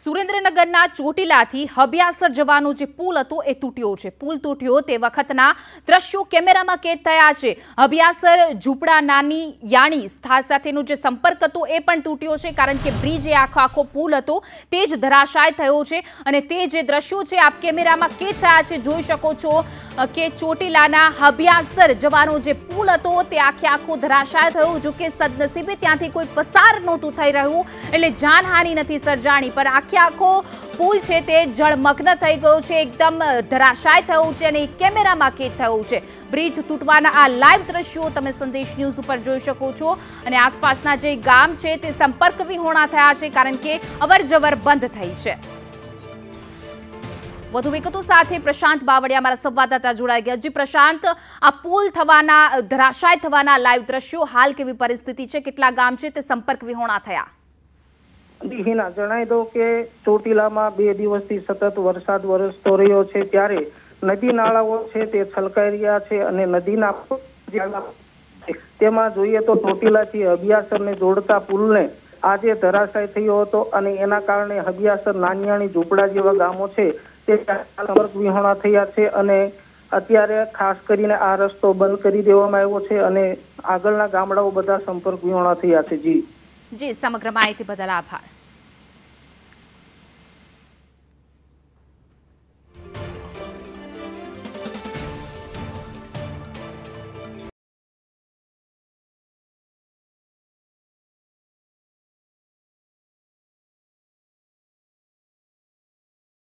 સુરેન્દ્રનગરના ચોટીલાથી હબિયાસર જવાનો જે પુલ હતો એ તૂટ્યો છે। પુલ તૂટ્યો તે વખતના દ્રશ્યો કેમેરામાં કેદ થયા છે। હબિયાસર ઝૂંપડા નાની યાણી સાથેનો જે સંપર્ક હતો એ પણ તૂટ્યો છે, કારણ કે બ્રિજ એ આખો પુલ હતો તે જ ધરાશાય થયો છે અને તે જે દ્રશ્યો છે આપ કેમેરામાં કેદ થયા છે। જોઈ શકો છો કે ચોટીલાના હબિયાસર જવાનો જે પુલ હતો તે આખો ધરાશાય થયો। જો કે સદનસીબે ત્યાંથી કોઈ પસાર નહોતું થઈ રહ્યું, એટલે જાનહાનિ નથી સર્જાણી, પણ આખો પુલ છે તે જળમગ્ન થઈ ગયો છે, એકદમ ધરાશાય થયો છે અને કેમેરામાં કેદ થયો છે। બ્રિજ તૂટવાના આ લાઈવ દ્રશ્યો તમે સંદેશ ન્યૂઝ ઉપર જોઈ શકો છો અને આસપાસના જે ગામ છે તે સંપર્ક વિહોણા થયા છે, કારણ કે અવરજવર બંધ થઈ છે। વધુ વિગતો સાથે પ્રશાંત બાવળિયા અમારા સંવાદદાતા જોડાઈ ગયા। જી પ્રશાંત, આ પુલ થવાના ધરાશાય થવાના લાઈવ દ્રશ્યો, હાલ કેવી પરિસ્થિતિ છે, કેટલા ગામ છે તે સંપર્ક વિહોણા થયા? હિના, જણાવી દઉં કે ચોટીલામાં 2 દિવસથી સતત વરસાદ વરસતો રહ્યો છે, ત્યારે નદી નાળાઓ છે તે છલકાઈ રહ્યા છે અને નદીના તેમાં જોઈએ તો ચોટીલાથી હબિયાસરને જોડતા પુલને આજે ધરાશાય થયો હતો અને એના કારણે હબિયાસર નાનિયાણી ઝૂંપડા જેવા ગામો છે તે સંપર્ક વિહોણા થયા છે અને અત્યારે ખાસ કરીને આ રસ્તો બંધ કરી દેવામાં આવ્યો છે અને આગળના ગામડાઓ બધા સંપર્ક વિહોણા થયા છે। જી, સમગ્ર માહિતી બદલ આભાર।